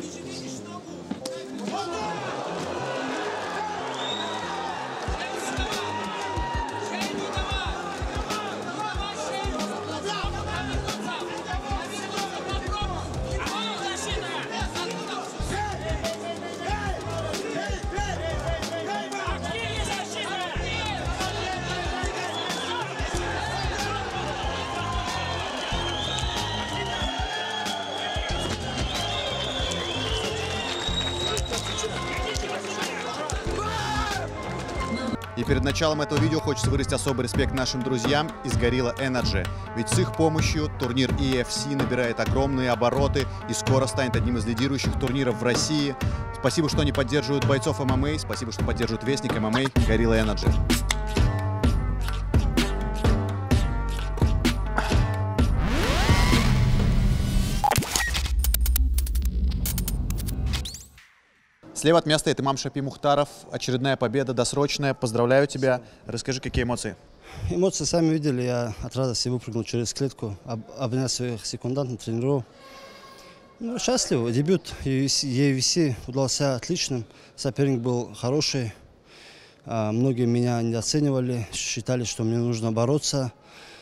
И перед началом этого видео хочется выразить особый респект нашим друзьям из Gorilla Energy. Ведь с их помощью турнир EFC набирает огромные обороты и скоро станет одним из лидирующих турниров в России. Спасибо, что они поддерживают бойцов ММА, спасибо, что поддерживают Вестник ММА, Gorilla Energy. Слева от меня стоит имам Шафи Мухтаров. Очередная победа, досрочная. Поздравляю тебя. Расскажи, какие эмоции? Эмоции сами видели. Я от радости выпрыгнул через клетку, обнял своих секундантов, тренеров. Ну, счастлив. Дебют UFC удался отличным. Соперник был хороший. Многие меня недооценивали, считали, что мне нужно бороться.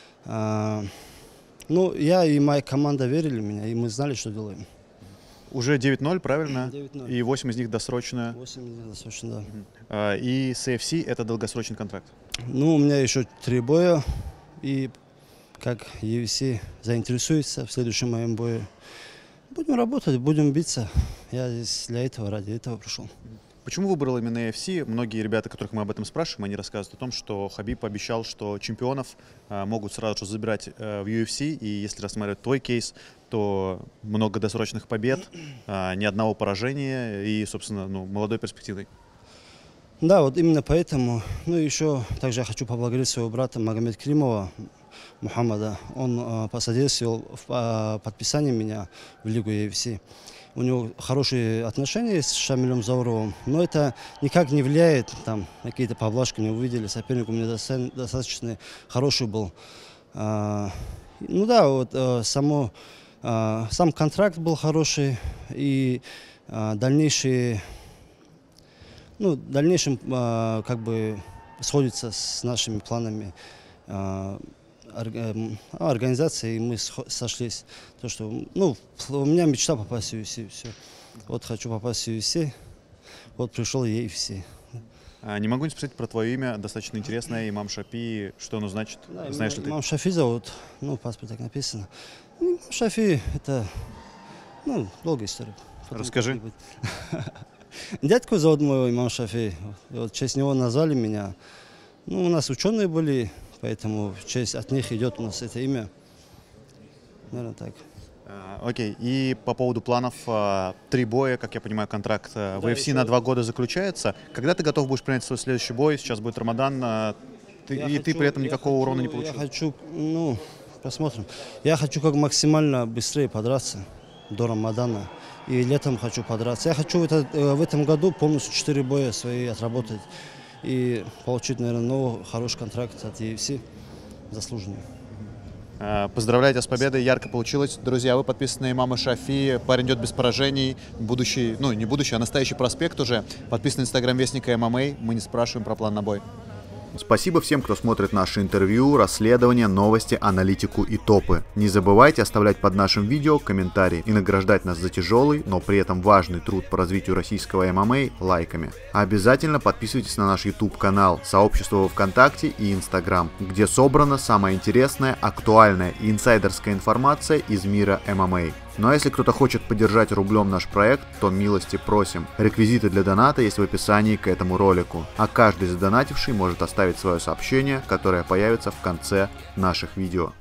Ну, я и моя команда верили в меня, и мы знали, что делаем. Уже 9-0, правильно? 9-0. И 8 из них досрочно. 8 из них досрочно, да. И с AFC это долгосрочный контракт? Ну, у меня еще 3 боя. И как UFC заинтересуется в следующем моем бою, будем работать, будем биться. Я здесь для этого, ради этого пришел. Почему выбрал именно AFC? Многие ребята, которых мы об этом спрашиваем, они рассказывают о том, что Хабиб обещал, что чемпионов могут сразу же забирать в UFC. И если рассматривать твой кейс, то много досрочных побед, ни одного поражения и, собственно, молодой перспективой. Да, вот именно поэтому. Ну и еще также я хочу поблагодарить своего брата Магомед Кримова, Мухаммада. Он посодействовал в подписании меня в Лигу UFC. У него хорошие отношения с Шамилем Зауровым, но это никак не влияет, там какие-то поблажки не увидели, соперник у меня достаточно хороший был. Ну да, вот сам контракт был хороший, и дальнейшем как бы сходится с нашими планами организации, и мы сошлись. То, что, у меня мечта попасть в UFC, все. Вот хочу попасть в UFC, вот пришел UFC. Не могу не спросить про твое имя, достаточно интересное, имам Шафи, что оно значит? Да, знаешь ли ты? Имам Шафи зовут, в паспорте так написано. Имам Шафи это, долгая история. Расскажи. Дядьку зовут моего имам Шафи, вот в честь него назвали меня. У нас ученые были, поэтому в честь от них идет у нас это имя. Наверное, так. Окей. И по поводу планов, 3 боя, как я понимаю, контракт в UFC на 2 года заключается. Когда ты готов будешь принять свой следующий бой? Сейчас будет Рамадан, ты при этом никакого урона не получил. Я хочу, посмотрим. Я хочу как максимально быстрее подраться до Рамадана. И летом хочу подраться. Я хочу в этом году полностью 4 боя свои отработать. И получить, наверное, новый хороший контракт от UFC, заслуженный. Поздравляю тебя с победой, ярко получилось. Друзья, вы подписаны на имама Шафи, парень идет без поражений, будущий, не будущий, а настоящий проспект уже. Подписан на инстаграм Вестника ММА, мы не спрашиваем про план на бой. Спасибо всем, кто смотрит наши интервью, расследования, новости, аналитику и топы. Не забывайте оставлять под нашим видео комментарии и награждать нас за тяжелый, но при этом важный труд по развитию российского ММА лайками. Обязательно подписывайтесь на наш YouTube канал, сообщество во ВКонтакте и Instagram, где собрана самая интересная, актуальная и инсайдерская информация из мира ММА. Ну а если кто-то хочет поддержать рублем наш проект, то милости просим. Реквизиты для доната есть в описании к этому ролику. А каждый задонативший может оставить свое сообщение, которое появится в конце наших видео.